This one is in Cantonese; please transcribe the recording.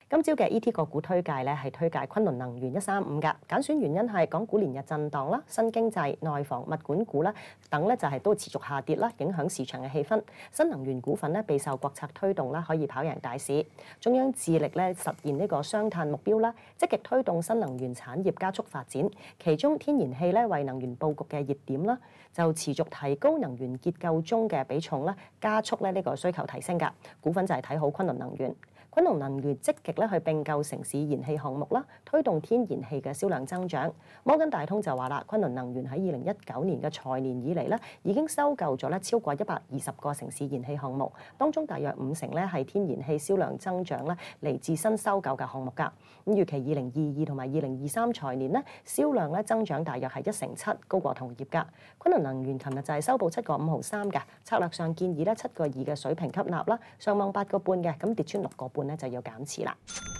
今朝嘅 ET 個股推介咧，係推介昆侖能源135㗎。揀選原因係港股連日震盪啦，新經濟、內房、物管股啦等咧就係都持續下跌啦，影響市場嘅氣氛。新能源股份咧備受國策推動啦，可以跑贏大市。中央致力咧實現呢個雙碳目標啦，積極推動新能源產業加速發展。其中天然氣咧為能源佈局嘅熱點啦，就持續提高能源結構中嘅比重啦，加速咧呢個需求提升㗎。股份就係睇好昆侖能源。昆侖能源積極咧去並購城市燃氣項目啦，推動天然氣嘅銷量增長。摩根大通就話啦，昆侖能源喺2019年嘅財年以嚟咧，已經收購咗咧超過120個城市燃氣項目，當中大約50%咧係天然氣銷量增長咧嚟自新收購嘅項目㗎。咁預期2022同埋2023財年咧銷量咧增長大約係1成7，高過同業㗎。昆侖能源琴日就係收報7個5毫3嘅，策略上建議咧7個2嘅水平吸納啦，上望8個半嘅，咁跌穿6個半咧就要減持啦。